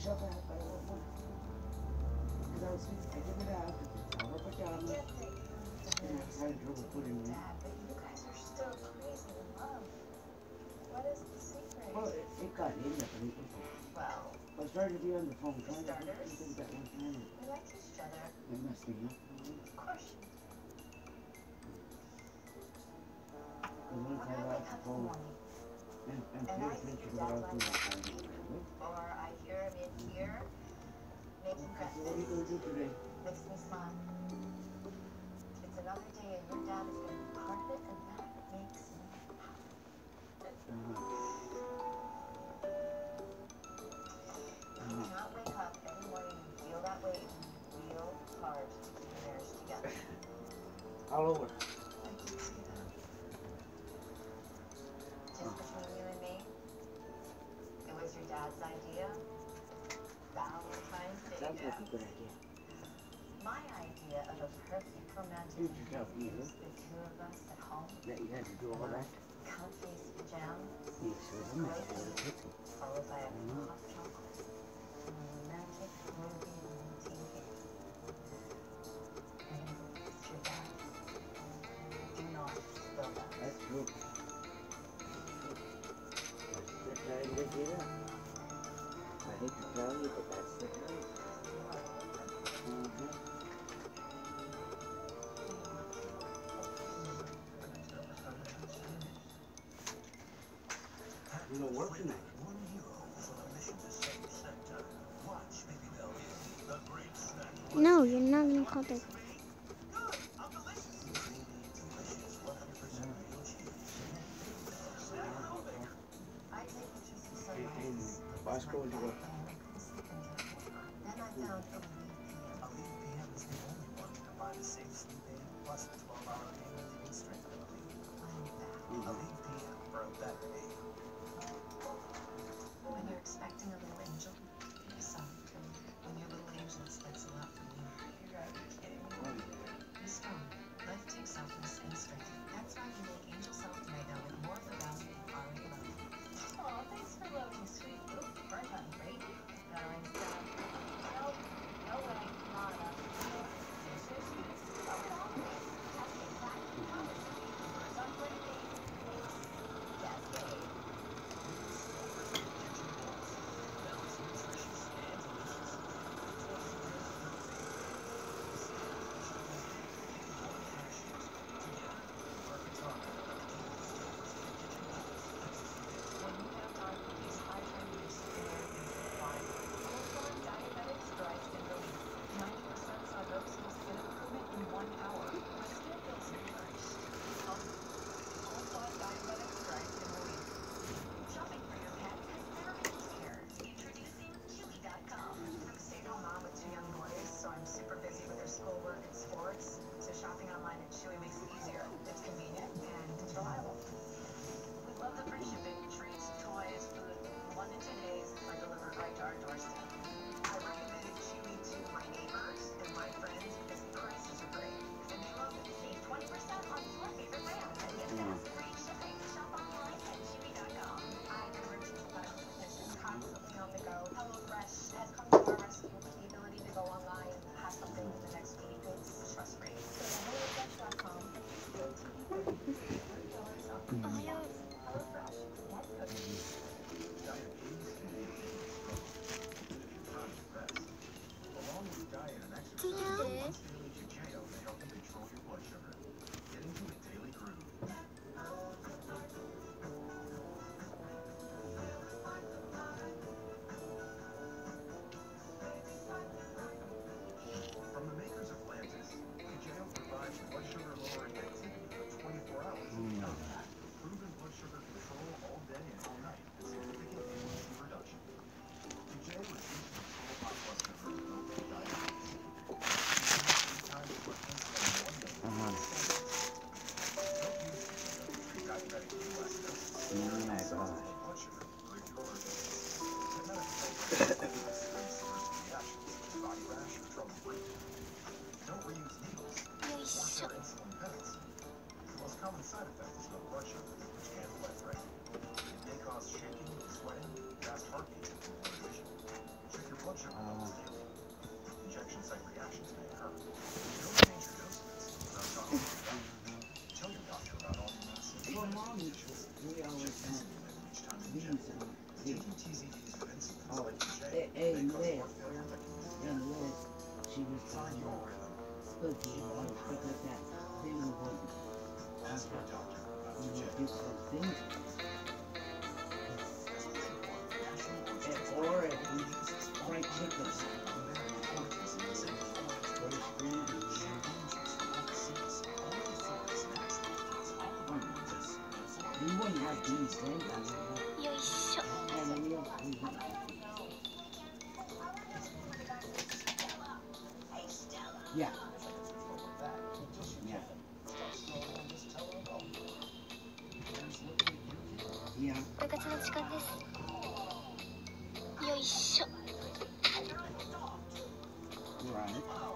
All over. Sounds like a good idea. Suit yourself, you know. That you had to do all that. Yes, sir. I'm not a little tipsy. That's true. That's the time to get up. I hate to tell you, but that's the time. You don't work tonight. No, you're not gonna call that. Bosco, would you work? When you're expecting a little angel, when your little angel expects a lot from you, be strong. Life takes softness and strength. That's why you make Angel Soft Mega with more of the value you already love. Aw, thanks for loving, sweet. Ooh, burnt on great. Gotta rinse down. Nope, no way, not enough. Look, you want stuff like that. They will want you. You will do some things. Or if you fried chicken. You wouldn't like these things. Yoいしょ。 Yeah. Yeah. Yeah. 部活の時間です。よいしょ。 Right.